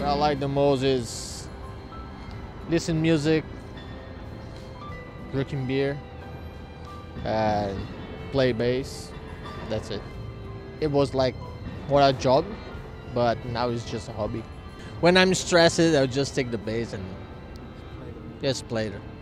I like the most is listen music, drinking beer, and play bass. That's it. It was like more a job, but now it's just a hobby. When I'm stressed, I'll just take the bass and just play it.